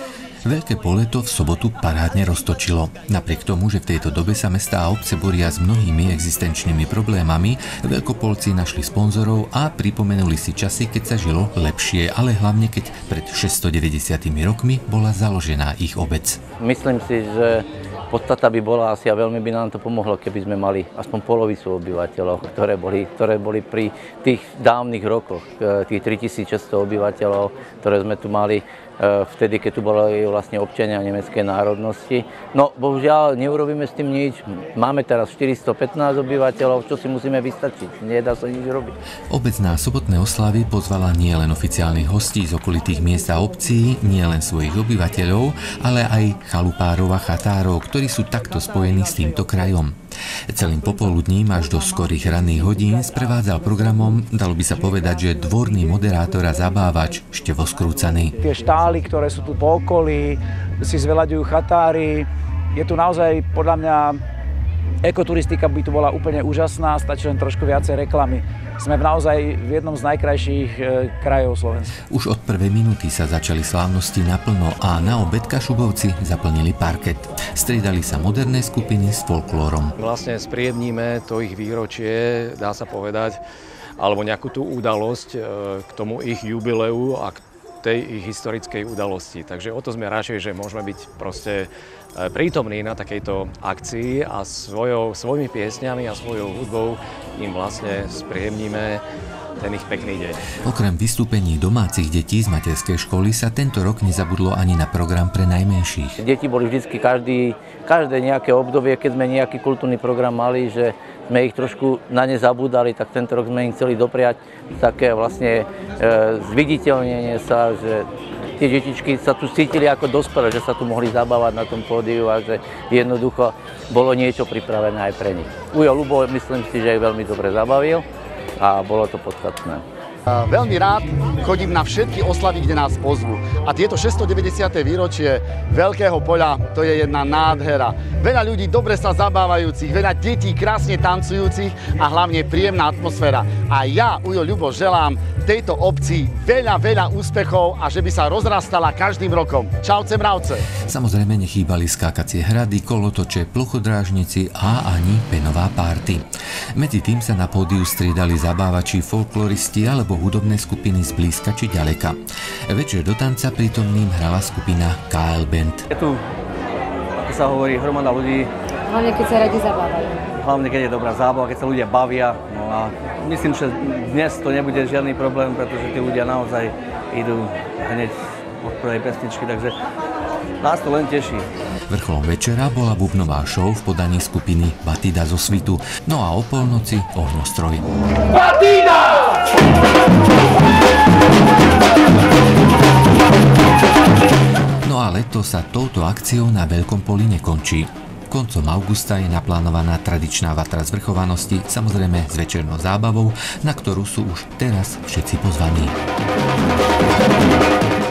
Veľké Poleto v sobotu parádne roztočilo. Napriek tomu, že v tejto dobe sa mestá a obce boria s mnohými existenčnými problémami, Veľkopolci našli sponzorov a pripomenuli si časy, keď sa žilo lepšie, ale hlavne keď pred 690 rokmi bola založená ich obec. Myslím si, že podstata by bola asi a veľmi by nám to pomohlo, keby sme mali aspoň polovicu obyvateľov, ktoré boli pri tých dávnych rokoch, tých 3600 obyvateľov, ktoré sme tu mali vtedy, keď tu boli vlastne občania nemeckej národnosti. No, bohužiaľ, neurobíme s tým nič. Máme teraz 415 obyvateľov, čo si musíme vystačiť. Nedá sa nič robiť. Obec na sobotné oslavy pozvala nielen oficiálnych hostí z okolitých miest a obcí, nielen svojich obyvateľov, ale aj chalupárov a chatárov, ktorí sú takto spojení s týmto krajom. Celým popoludním až do skorých ranných hodín sprevádzal programom, dalo by sa povedať, že dvorný moderátor a zabávač Števo Skrúcaný. Tie štály, ktoré sú tu po okolí, si zveľaďujú chatári. Je tu naozaj, podľa mňa, ekoturistika by tu bola úplne úžasná, stačí len trošku viacej reklamy. Sme naozaj v jednom z najkrajších krajov Slovenska. Už od prvej minúty sa začali slávnosti naplno a na obed Kašubovci zaplnili parket. Striedali sa moderné skupiny s folklórom. Vlastne spríjemníme to ich výročie, dá sa povedať, alebo nejakú tú udalosť k tomu ich jubileu a k tej ich historickej udalosti. Takže o to sme radšej, že môžeme byť proste prítomní na takejto akcii a svojimi piesňami a svojou hudbou im vlastne spríjemníme ten ich pekný deň. Okrem vystúpení domácich detí z materskej školy sa tento rok nezabudlo ani na program pre najmenších. Deti boli vždy každé nejaké obdobie, keď sme nejaký kultúrny program mali, že sme ich trošku na ne zabúdali, tak tento rok sme im chceli dopriať také vlastne zviditeľnenie sa, že tie detičky sa tu cítili ako dospelé, že sa tu mohli zabávať na tom pódiu a že jednoducho bolo niečo pripravené aj pre nich. Ujo Ľubo, myslím si, že ich veľmi dobre zabavil a bolo to podstatné. Veľmi rád chodím na všetky oslavy, kde nás pozvú. A tieto 690. výročie Veľkého Poľa, to je jedna nádhera. Veľa ľudí dobre sa zabávajúcich, veľa detí krásne tancujúcich a hlavne príjemná atmosféra. A ja, Ujo Ľubo, želám tejto obci veľa úspechov a že by sa rozrastala každým rokom. Čauce mravce! Samozrejme nechýbali skákacie hrady, kolotoče, plochodrážnici a ani penová párty. Medzi tým sa na pódiu striedali zabávači, folkloristi alebo hudobné skupiny z blízka či ďaleka. Večer do tanca prítomným hrala skupina KL Band. Je tu, ako sa hovorí, hromada ľudí. Hlavne keď sa radi zabávajú. Hlavne keď je dobrá zábava, keď sa ľudia bavia. No a myslím, že dnes to nebude žiadny problém, pretože tí ľudia naozaj idú hneď od prvej pesničky, takže nás to len teší. Vrcholom večera bola bubnová show v podaní skupiny Batida zo Svitu. No a o polnoci ohňostroj. Batida! No a leto sa touto akciou na Veľkom Poli nekončí. Koncom augusta je naplánovaná tradičná vatra zvrchovanosti, samozrejme s večernou zábavou, na ktorú sú už teraz všetci pozvaní.